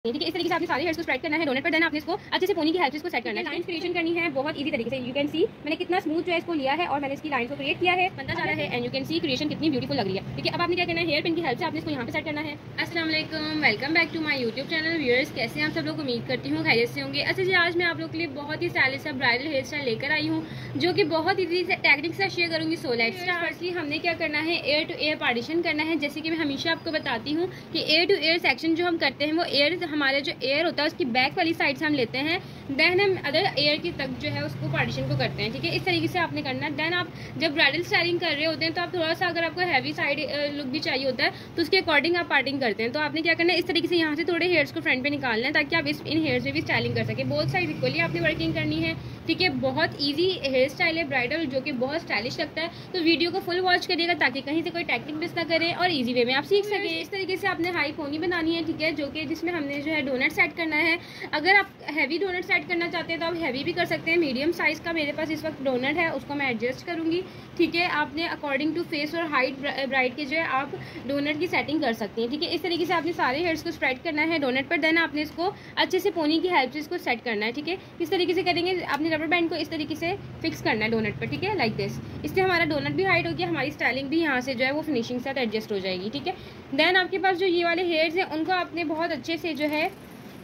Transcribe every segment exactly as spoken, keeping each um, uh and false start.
ठीक है। इस तरीके से आपने सारे हेयर्स को स्प्रेड करना है डोनट पर, देन आपने इसको अच्छे से पोनी की हेल्प से इसको सेट करना है। लाइंस क्रिएशन करनी है बहुत इजी तरीके से। यू कैन सी मैंने कितना स्मूथ जो है इसको लिया है और मैंने इसकी लाइन को क्रिएट किया है, बनता जा रहा है and you can see creation कितनी ब्यूटीफुल लग रही है। ठीक है, अब आपने क्या करना है, हेयर पिन की हेल्प से आपने इसको यहाँ पे सेट करना है। अस्सलाम वालेकुम, welcome back to my YouTube channel. Viewers, कैसे हैं आप सब लोग? उम्मीद करती हूँ खैरियत से होंगे। अच्छा जी, आज मैं आप लोग के लिए बहुत ही स्टाइलिश सा ब्राइडल हेयर स्टाइल लेकर आई हूँ जो कि बहुत इजी से टेक्निक से शेयर करूँगी। So let's start. फर्स्टली हमने क्या करना है, एयर टू एयर पार्टीशन करना है। जैसे कि मैं हमेशा आपको बताती हूँ कि एयर टू एयर सेक्शन जो हम करते हैं वो एयर हमारे जो एयर होता है उसकी बैक वाली साइड से हम लेते हैं, देन हम अदर एयर की तक जो है उसको पार्टीशन को करते हैं। ठीक है, इस तरीके से आपने करना है। देन आप जब ब्राइडल स्टाइलिंग कर रहे होते हैं तो आप थोड़ा सा, अगर आपको हैवी साइड लुक भी चाहिए होता है तो उसके अकॉर्डिंग आप पार्टिंग करते हैं। तो आपने क्या करना है, इस तरीके से यहाँ से थोड़े हेयर्स को फ्रंट पे निकालना है ताकि आप इस इन हेयर्स में भी स्टाइलिंग कर सके। बोथ साइड इक्वली आपने वर्किंग करनी है। ठीक है, बहुत ईजी हेयर स्टाइल है ब्राइडल जो कि बहुत स्टाइलिश लगता है। तो वीडियो को फुल वॉच करिएगा ताकि कहीं से कोई टेक्निक मिस ना करें और ईजी वे में आप सीख सकें। इस तरीके से आपने हाई पोनी बनानी है। ठीक है, जो कि जिसमें हमने जो है डोनट सेट करना है। अगर आप हैवी डोनट सेट करना चाहते हैं तो आप हैवी भी कर सकते हैं। मीडियम साइज़ का मेरे पास इस वक्त डोनट है, उसको मैं एडजस्ट करूँगी। ठीक है, आपने अकॉर्डिंग टू फेस और हाइट ब्राइड के जो है आप डोनट की सेटिंग कर सकती हैं। ठीक है, इस तरीके से आपने सारे हेयर्स को स्प्रेड करना है डोनट पर, देन आपने इसको अच्छे से पोनी की हेल्प से इसको सेट करना है। ठीक है, इस तरीके से करेंगे। आपने रबर बैंड को इस तरीके से फिक्स करना है डोनट पर। ठीक है, लाइक दिस। इससे हमारा डोनट भी हाइट होगी, हमारी स्टाइलिंग भी यहाँ से जो है वो फिनिशिंग के साथ एडजस्ट हो जाएगी। ठीक है, देन आपके पास जो ये वाले हेयर्स हैं उनको आपने बहुत अच्छे से जो है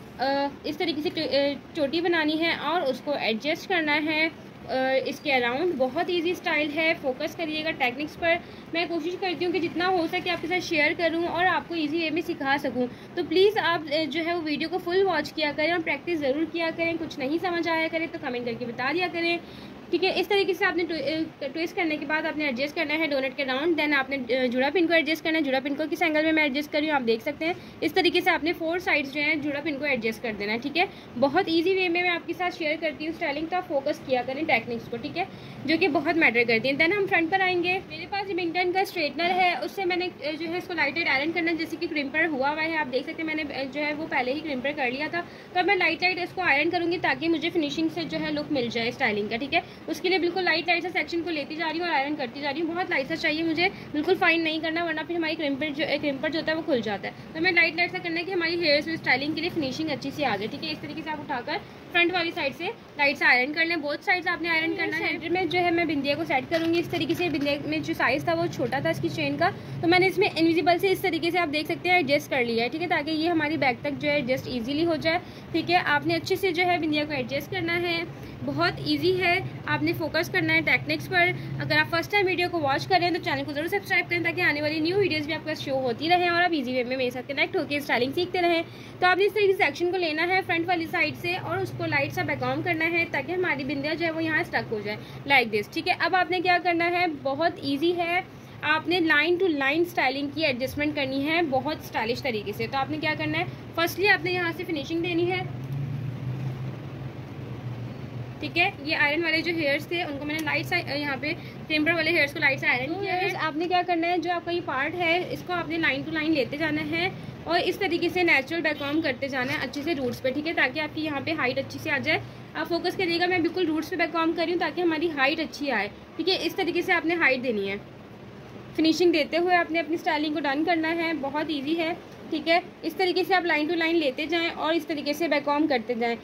इस तरीके से चोटी बनानी है और उसको एडजस्ट करना है इसके अराउंड। बहुत इजी स्टाइल है, फोकस करिएगा टेक्निक्स पर। मैं कोशिश करती हूँ कि जितना हो सके आपके साथ शेयर करूँ और आपको इजी वे में सिखा सकूँ। तो प्लीज़ आप जो है वो वीडियो को फुल वॉच किया करें और प्रैक्टिस ज़रूर किया करें। कुछ नहीं समझ आया करें तो कमेंट करके बता दिया करें। ठीक है, इस तरीके से आपने ट्विस्ट करने के बाद आपने एडजस्ट करना है डोनट के राउंड। देन आपने जुड़ा पिन को एडजस्ट करना है। जुड़ा पिन को किस एंगल में मैं एडजस्ट कर रही हूँ आप देख सकते हैं। इस तरीके से आपने फोर साइड्स जो है जुड़ा पिन को एडजस्ट कर देना है। ठीक है, बहुत इजी वे में मैं आपके साथ शेयर करती हूँ स्टाइलिंग, तो आप फोकस किया करें टेक्निक्स को। ठीक है, जो कि बहुत मैटर करती हैं। देन हम फ्रंट पर आएंगे। मेरे पास रिमिंगटन का स्ट्रेटनर है, उससे मैंने जो है इसको लाइट लाइट आयरन करना है। जैसे कि क्रिम्पर हुआ हुआ है, आप देख सकते हैं मैंने जो है वो पहले ही क्रिम्पर कर लिया था। तो अब मैं लाइट लाइट इसको आयरन करूँगी ताकि मुझे फिनिशिंग से जो है लुक मिल जाए स्टाइलिंग का। ठीक है, उसके लिए बिल्कुल लाइट लाइट सा सेक्शन को लेती जा रही हूँ और आयरन करती जा रही हूँ। बहुत लाइट सा चाहिए मुझे, बिल्कुल फाइन नहीं करना वरना फिर हमारी क्रिम्पर जो क्रिम्पर जो होता है वो खुल जाता है। तो हमें लाइट लाइट सा करना है कि हमारी हेयर्स में स्टाइलिंग के लिए फिनिशिंग अच्छी सी आ जाए। ठीक है, इस तरीके से आप उठाकर फ्रंट वाली साइड से लाइट से आयरन कर लें। बोथ साइड से आपने आयरन करना है। सेंटर में जो है मैं बिंदिया को सेट करूँगी इस तरीके से। बिंदिया में जो साइज़ था वो छोटा था इसकी चेन का, तो मैंने इसमें इनविजिबल से इस तरीके से आप देख सकते हैं एडजस्ट कर लिया है। ठीक है, ताकि ये हमारी बैक तक जो है एडजस्ट ईजिली हो जाए। ठीक है, आपने अच्छे से जो है बिंदिया को एडजस्ट करना है। बहुत ईजी है, आपने फोकस करना है टेक्निक्स पर। अगर आप फर्स्ट टाइम वीडियो को वॉच करें तो चैनल को जरूर सब्सक्राइब करें ताकि आने वाली न्यू वीडियोस भी आपके पास शो होती रहें और आप इजी वे में मेरे साथ कनेक्ट होकर स्टाइलिंग सीखते रहें। तो आपने इस तरीके से सेक्शन को लेना है फ्रंट वाली साइड से और उसको लाइट सा बैकऑन करना है ताकि हमारी बिंदिया जो है वो यहाँ स्टक हो जाए लाइक दिस। ठीक है, अब आपने क्या करना है, बहुत ईजी है, आपने लाइन टू लाइन स्टाइलिंग की एडजस्टमेंट करनी है बहुत स्टाइलिश तरीके से। तो आपने क्या करना है, फर्स्टली आपने यहाँ से फिनिशिंग देनी है। ठीक है, ये आयरन वाले जो हेयर्स थे उनको मैंने लाइट सा यहाँ पे टेम्पर वाले हेयर्स को लाइट से आयरन किया है। आपने क्या करना है, जो आपका ये पार्ट है इसको आपने लाइन टू लाइन लेते जाना है और इस तरीके से नेचुरल बैकऑन करते जाना है अच्छे से रूट्स पे। ठीक है, ताकि आपकी यहाँ पे हाइट अच्छी से आ जाए। आप फोकस करिएगा, मैं बिल्कुल रूट्स पे बैकऑन कर रही हूँ ताकि हमारी हाइट अच्छी आए। ठीक है, इस तरीके से आपने हाइट देनी है। फिनिशिंग देते हुए आपने अपनी स्टाइलिंग को डन करना है, बहुत ईजी है। ठीक है, इस तरीके से आप लाइन टू लाइन लेते जाएँ और इस तरीके से बैकऑन करते जाएँ।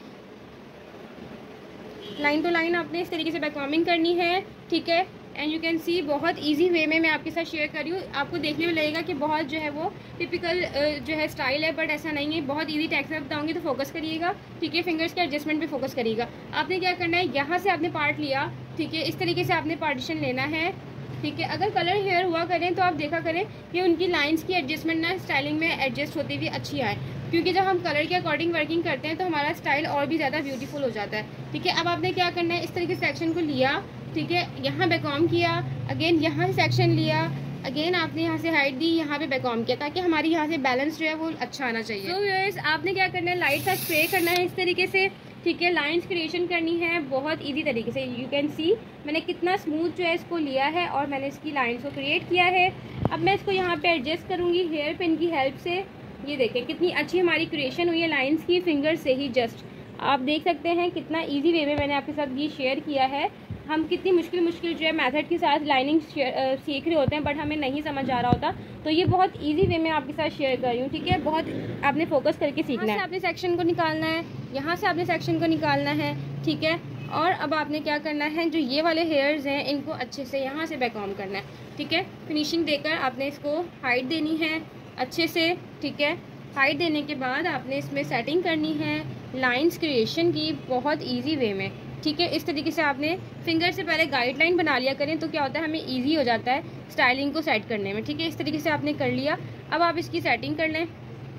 लाइन टू लाइन आपने इस तरीके से बैकऑर्मिंग करनी है। ठीक है, एंड यू कैन सी बहुत इजी वे में मैं आपके साथ शेयर कर रही हूँ। आपको देखने में लगेगा कि बहुत जो है वो टिपिकल जो है स्टाइल है, बट ऐसा नहीं है। बहुत इजी टेक्निक बताऊंगी तो फोकस करिएगा। ठीक है, फिंगर्स के एडजस्टमेंट पे फोकस करिएगा। आपने क्या करना है, यहाँ से आपने पार्ट लिया। ठीक है, इस तरीके से आपने पार्टीशन लेना है। ठीक है, अगर कलर हेयर हुआ करें तो आप देखा करें कि उनकी लाइंस की एडजस्टमेंट ना स्टाइलिंग में एडजस्ट होती हुई अच्छी आए, क्योंकि जब हम कलर के अकॉर्डिंग वर्किंग करते हैं तो हमारा स्टाइल और भी ज़्यादा ब्यूटीफुल हो जाता है। ठीक है, अब आपने क्या करना है, इस तरीके से सेक्शन को लिया। ठीक है, यहाँ बैकऑन किया, अगेन यहाँ से सेक्शन लिया, अगेन आपने यहाँ से हाइट दी, यहाँ पे बैकऑन किया ताकि हमारी यहाँ से बैलेंस जो है वो अच्छा आना चाहिए। तो व्यूअर्स, आपने क्या करना है, लाइट सा स्प्रे करना है इस तरीके से। ठीक है, लाइंस क्रिएशन करनी है बहुत इजी तरीके से। यू कैन सी मैंने कितना स्मूथ जो है इसको लिया है और मैंने इसकी लाइंस को क्रिएट किया है। अब मैं इसको यहाँ पे एडजस्ट करूँगी हेयर पिन की हेल्प से। ये देखें कितनी अच्छी हमारी क्रिएशन हुई है लाइंस की, फिंगर से ही जस्ट। आप देख सकते हैं कितना इजी वे में मैंने आपके साथ ये शेयर किया है। हम कितनी मुश्किल मुश्किल जो है मेथड के साथ लाइनिंग सीख रहे होते हैं, बट हमें नहीं समझ आ रहा होता, तो ये बहुत इजी वे में आपके साथ शेयर कर रही हूँ, ठीक है। बहुत आपने फोकस करके सीखना है। आपने सेक्शन को निकालना है, यहाँ से आपने सेक्शन को निकालना है, ठीक है। और अब आपने क्या करना है, जो ये वाले हेयर्स हैं इनको अच्छे से यहाँ से बैक ऑन करना है, ठीक है। फिनिशिंग देकर आपने इसको हाइट देनी है अच्छे से, ठीक है। हाइट देने के बाद आपने इसमें सेटिंग करनी है लाइंस क्रिएशन की बहुत इजी वे में, ठीक है। इस तरीके से आपने फिंगर से पहले गाइडलाइन बना लिया करें, तो क्या होता है हमें इजी हो जाता है स्टाइलिंग को सेट करने में, ठीक है। इस तरीके से आपने कर लिया। अब आप इसकी सेटिंग कर लें।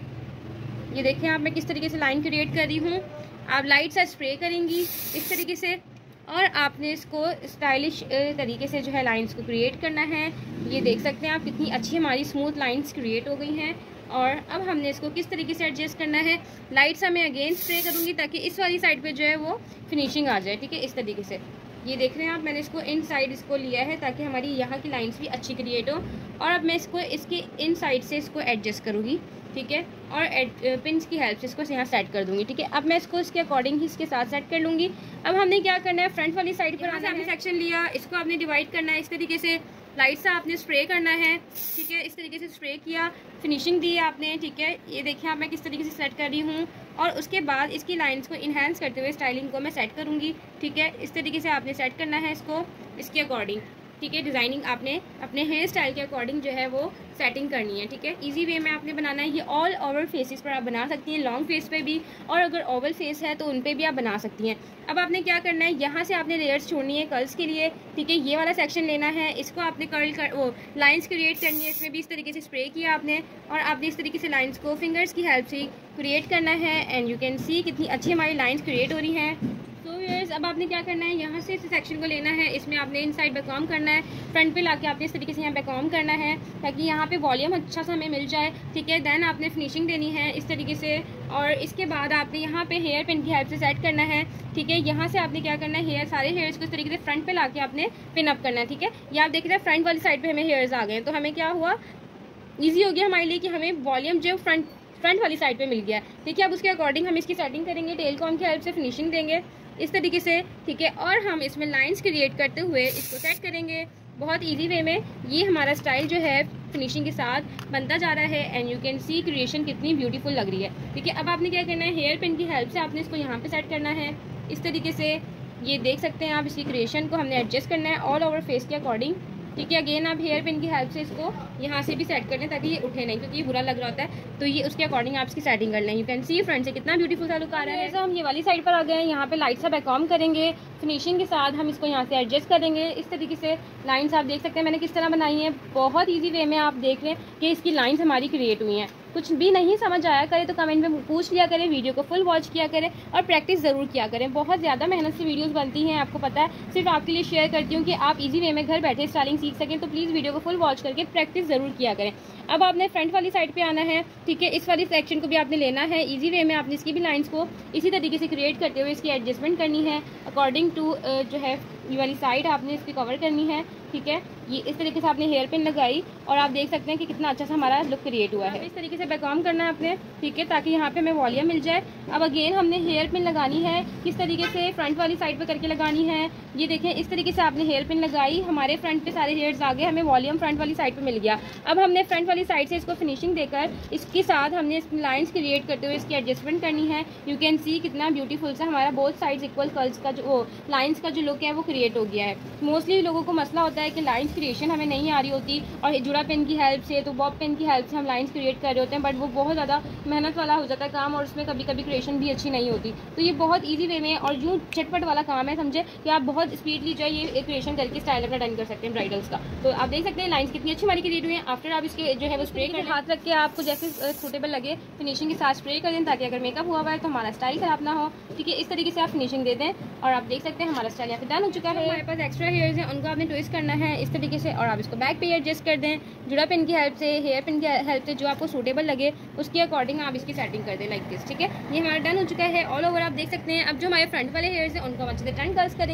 ये देखें आप मैं किस तरीके से लाइन क्रिएट कर रही हूँ। आप लाइट सा स्प्रे करेंगी इस तरीके से, और आपने इसको स्टाइलिश तरीके से जो है लाइंस को क्रिएट करना है। ये देख सकते हैं आप कितनी अच्छी हमारी स्मूथ लाइंस क्रिएट हो गई हैं। और अब हमने इसको किस तरीके से एडजस्ट करना है, लाइट सा मैं अगेन स्प्रे करूँगी ताकि इस वाली साइड पे जो है वो फिनिशिंग आ जाए, ठीक है। इस तरीके से ये देख रहे हैं आप, मैंने इसको इन साइड इसको लिया है ताकि हमारी यहाँ की लाइंस भी अच्छी क्रिएट हो। और अब मैं इसको इसकी इन साइड से इसको एडजस्ट करूँगी, ठीक है। और पिन्स की हेल्प से इसको यहाँ सेट कर दूँगी, ठीक है। अब मैं इसको इसके अकॉर्डिंग ही इसके साथ सेट कर लूँगी। अब हमने क्या करना है, फ्रंट वाली साइड पर आना है, सेक्शन लिया, इसको आपने डिवाइड करना है इस तरीके से, लाइट सा आपने स्प्रे करना है, ठीक है। इस तरीके से स्प्रे किया, फिनिशिंग दी आपने, ठीक है। ये देखिए आप मैं किस तरीके से सेट कर रही हूँ। और उसके बाद इसकी लाइंस को इन्हेंस करते हुए स्टाइलिंग को मैं सेट करूँगी, ठीक है। इस तरीके से आपने सेट करना है इसको इसके अकॉर्डिंग, ठीक है। डिज़ाइनिंग आपने अपने हेयर स्टाइल के अकॉर्डिंग जो है वो सेटिंग करनी है, ठीक है। इजी वे में आपने बनाना है। ये ऑल ओवर फेसेस पर आप बना सकती हैं, लॉन्ग फेस पे भी, और अगर ओवल फेस है तो उन पे भी आप बना सकती हैं। अब आपने क्या करना है, यहाँ से आपने लेयर्स छोड़नी है कर्ल्स के लिए, ठीक है। ये वाला सेक्शन लेना है, इसको आपने कर्ल कर वो लाइंस क्रिएट करनी है। इसमें भी इस तरीके से स्प्रे किया आपने, और आपने इस तरीके से लाइंस को फिंगर्स की हेल्प से क्रिएट करना है। एंड यू कैन सी कितनी अच्छी हमारी लाइंस क्रिएट हो रही हैं। तो व्यूअर्स अब आपने क्या करना है, यहाँ से इस सेक्शन को लेना है, इसमें आपने इन साइड बैकॉम करना है, फ्रंट पे लाके आपने इस तरीके से यहाँ बैकॉम करना है ताकि यहाँ पे वॉल्यूम अच्छा सा हमें मिल जाए, ठीक है। देन आपने फिनिशिंग देनी है इस तरीके से, और इसके बाद आपने यहाँ पे हेयर पिन की हेल्प से सेट करना है, ठीक है। यहाँ से आपने क्या करना है, हेयर सारे हेयर्स को इस तरीके से फ्रंट पे लाके आपने पिन अप करना है, ठीक है। ये आप देख रहे हैं फ्रंट वाली साइड पर हमें हेयर्स आ गए, तो हमें क्या हुआ, ईजी हो गया हमारे लिए कि हमें वॉल्यूम जो फ्रंट फ्रंट वाली साइड पे मिल गया, ठीक है। अब उसके अकॉर्डिंग हम इसकी सेटिंग करेंगे, टेल कॉम की हेल्प से फिनिशिंग देंगे इस तरीके से, ठीक है। और हम इसमें लाइंस क्रिएट करते हुए इसको सेट करेंगे बहुत इजी वे में। ये हमारा स्टाइल जो है फिनिशिंग के साथ बनता जा रहा है। And you can see creation कितनी ब्यूटीफुल लग रही है, ठीक है। अब आपने क्या करना है, हेयर पिन की हेल्प से आपने इसको यहाँ पे सेट करना है इस तरीके से। ये देख सकते हैं आप, इसकी क्रिएशन को हमने एडजस्ट करना है ऑल ओवर फेस के अकॉर्डिंग, ठीक है। अगेन आप हेयर पिन की हेल्प से इसको यहाँ से भी सेट कर लें ताकि ये उठे नहीं, क्योंकि ये बुरा लग रहा होता है, तो ये उसके अकॉर्डिंग आप इसकी सेटिंग कर लें। यू कैन सी फ्रंट से कितना ब्यूटीफुल सा लुक आ रहा है। तो हम ये वाली साइड पर आ गए हैं, यहाँ पे लाइट सा बैकॉम करेंगे, फिनिशिंग के साथ हम इसको यहाँ से एडजस्ट करेंगे इस तरीके से। लाइन्स आप देख सकते हैं मैंने किस तरह बनाई है, बहुत ईजी वे में आप देख रहे हैं कि इसकी लाइन्स हमारी क्रिएट हुई हैं। कुछ भी नहीं समझ आया करे तो कमेंट में पूछ लिया करें, वीडियो को फुल वॉच किया करें और प्रैक्टिस ज़रूर किया करें। बहुत ज़्यादा मेहनत से वीडियोस बनती हैं, आपको पता है। सिर्फ आपके लिए शेयर करती हूँ कि आप इजी वे में घर बैठे स्टाइलिंग सीख सकें, तो प्लीज़ वीडियो को फुल वॉच करके प्रैक्टिस ज़रूर किया करें। अब आपने फ्रंट वाली साइड पे आना है, ठीक है। इस वाली सेक्शन को भी आपने लेना है इजी वे में, आपने इसकी भी लाइंस को इसी तरीके से क्रिएट करते हुए इसकी एडजस्टमेंट करनी है अकॉर्डिंग टू जो है ये वाली साइड आपने इसकी कवर करनी है, ठीक है। ये इस तरीके से आपने हेयर पिन लगाई और आप देख सकते हैं कि कितना अच्छा सा हमारा लुक क्रिएट हुआ है। इस तरीके से बैकॉम करना है आपने, ठीक है, ताकि यहाँ पे हमें वॉल्यूम मिल जाए। अब अगेन हमने हेयर पिन लगानी है, किस तरीके से फ्रंट वाली साइड पे करके लगानी है। ये देखें इस तरीके से आपने हेयर पिन लगाई, हमारे फ्रंट पे सारे हेयर्स आ गए, हमें वॉल्यूम फ्रंट वाली साइड पे मिल गया। अब हमने फ्रंट वाली साइड से इसको फिनिशिंग देकर इसके साथ हमने इसकी लाइंस क्रिएट करते हुए इसकी एडजस्टमेंट करनी है। यू कैन सी कितना ब्यूटीफुल सा हमारा बोथ साइड्स इक्वल कर्ल्स का जो लाइंस का जो लुक है वो क्रिएट हो गया है। मोस्टली लोगों को मसला होता है कि लाइंस क्रिएशन हमें नहीं आ रही होती और जुड़ा पेन की हेल्प से, तो बॉब पेन की हेल्प से हम लाइंस क्रिएट कर रहे होते हैं, बट वो बहुत ज़्यादा मेहनत वाला हो जाता है काम और उसमें कभी कभी क्रिएशन भी अच्छी नहीं होती। तो ये बहुत ईजी वे में और यूँ झटपट वाला काम है, समझे कि आप बहुत स्पीडली जो है ये क्रिएशन करके स्टाइल अपना डन कर सकते हैं ब्राइडल्स का। तो आप देख सकते हैं लाइंस कितनी अच्छी हमारी क्रिएट हुई है। आफ्टर आप इसके जो है वो स्प्रे कर हाथ रख के आपको जैसे सूटेबल लगे फिनिशिंग के साथ स्प्रे कर दें, ताकि अगर मेकअप हुआ हुआ है तो हमारा स्टाइल खराब ना हो, ठीक है। इस तरीके से आप फिनिशिंग दे दें और आप देख सकते हैं हमारा स्टाइल यहाँ पे डन हो चुका है। हमारे पास एक्स्ट्रा हेयर्स हैं, उनको आपने ट्विस्ट करना है इस तरीके से और आप इसको बैक पे एडजस्ट कर दें जुड़ा पिन की हेल्प से, हेयर पिन की हेल्प से, जो आपको सूटेबल लगे उसके अकॉर्डिंग आप इसकी सेटिंग कर दें लाइक दिस, ठीक है। ये हमारा डन हो चुका है ऑल ओवर, आप देख सकते हैं। अब जो हमारे फ्रंट वाले हेयर्स हैं उनको हम अच्छे से टर्न कर्ल्स करेंगे,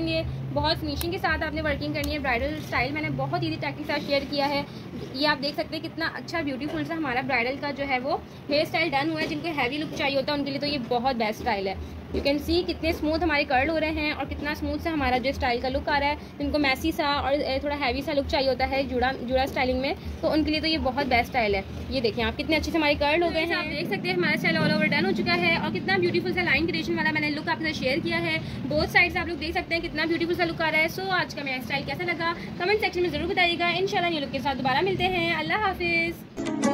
बहुत फिनिशिंग के साथ आपने वर्किंग करनी है। ब्राइडल स्टाइल मैंने बहुत ईजी टेक्निक के साथ शेयर किया है। ये आप देख सकते हैं कितना अच्छा ब्यूटीफुल सा हमारा ब्राइडल का जो है वो हेयर स्टाइल डन हुआ है। जिनको हैवी लुक चाहिए होता है उनके लिए तो ये बहुत बेस्ट स्टाइल है। यू कैन सी कितने स्मूथ हमारे कर्ल हो रहे हैं और कितना स्मूथ सा हमारा जो स्टाइल का लुक आ रहा है। जिनको मैसी सा और थोड़ा हैवी सा लुक चाहिए होता है जुड़ा जुड़ा स्टाइलिंग में, तो उनके लिए तो ये बहुत बेस्ट स्टाइल है। ये देखें आप कितने अच्छे से हमारे कर्ल हो गए हैं। आप देख सकते हैं हमारा स्टाइल ऑल ओवर डन हो चुका है और कितना ब्यूटीफुल सा लाइन क्रिएशन वाला मैंने लुक आपके साथ शेयर किया है। बोथ साइड से आप लोग देख सकते हैं कितना ब्यूटीफुल सा लुक आ रहा है। सो आज का मेरा स्टाइल कैसा लगा कमेंट सेक्शन में जरूर बताइएगा। इंशाल्लाह न्यू लुक के साथ दोबारा मिलते हैं। अल्लाह हाफिज़।